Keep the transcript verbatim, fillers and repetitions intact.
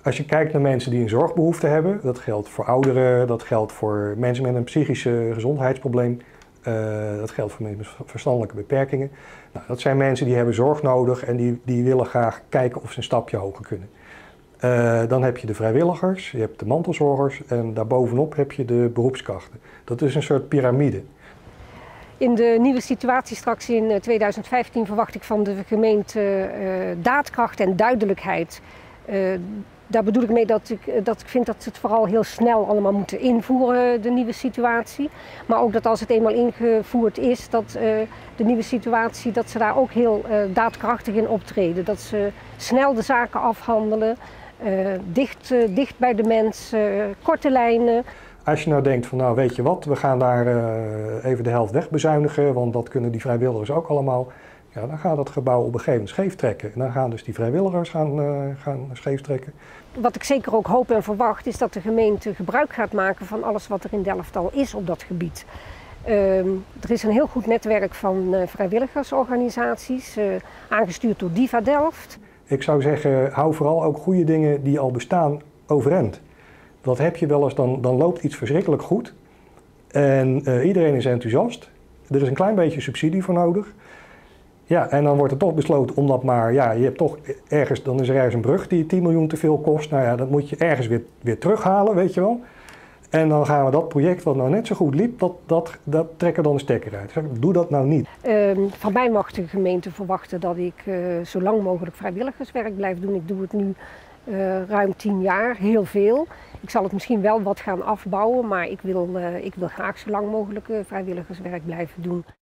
Als je kijkt naar mensen die een zorgbehoefte hebben, dat geldt voor ouderen, dat geldt voor mensen met een psychische gezondheidsprobleem, uh, dat geldt voor mensen met verstandelijke beperkingen. Nou, dat zijn mensen die hebben zorg nodig en die, die willen graag kijken of ze een stapje hoger kunnen. Uh, dan heb je de vrijwilligers, je hebt de mantelzorgers en daarbovenop heb je de beroepskrachten. Dat is een soort piramide. In de nieuwe situatie straks in tweeduizend vijftien verwacht ik van de gemeente uh, daadkracht en duidelijkheid. Uh, daar bedoel ik mee dat ik, dat ik vind dat ze het vooral heel snel allemaal moeten invoeren, de nieuwe situatie. Maar ook dat als het eenmaal ingevoerd is, dat uh, de nieuwe situatie, dat ze daar ook heel uh, daadkrachtig in optreden. Dat ze snel de zaken afhandelen, uh, dicht, uh, dicht bij de mens, uh, korte lijnen. Als je nou denkt van nou weet je wat, we gaan daar uh, even de helft wegbezuinigen, want dat kunnen die vrijwilligers ook allemaal. Ja, dan gaat het gebouw op een gegeven moment scheef trekken. En dan gaan dus die vrijwilligers gaan, uh, gaan scheef trekken. Wat ik zeker ook hoop en verwacht is dat de gemeente gebruik gaat maken van alles wat er in Delft al is op dat gebied. Uh, er is een heel goed netwerk van uh, vrijwilligersorganisaties, uh, aangestuurd door Diva Delft. Ik zou zeggen, hou vooral ook goede dingen die al bestaan overeind. Dat heb je wel eens, dan, dan loopt iets verschrikkelijk goed. En uh, iedereen is enthousiast. Er is een klein beetje subsidie voor nodig. Ja, en dan wordt er toch besloten omdat maar, ja, je hebt toch ergens, dan is er ergens een brug die tien miljoen te veel kost. Nou ja, dat moet je ergens weer, weer terughalen, weet je wel. En dan gaan we dat project wat nou net zo goed liep, dat, dat, dat trekken dan de stekker uit. Doe dat nou niet. Uh, van mij mag de gemeente verwachten dat ik uh, zo lang mogelijk vrijwilligerswerk blijf doen. Ik doe het nu uh, ruim tien jaar, heel veel. Ik zal het misschien wel wat gaan afbouwen, maar ik wil, uh, ik wil graag zo lang mogelijk uh, vrijwilligerswerk blijven doen.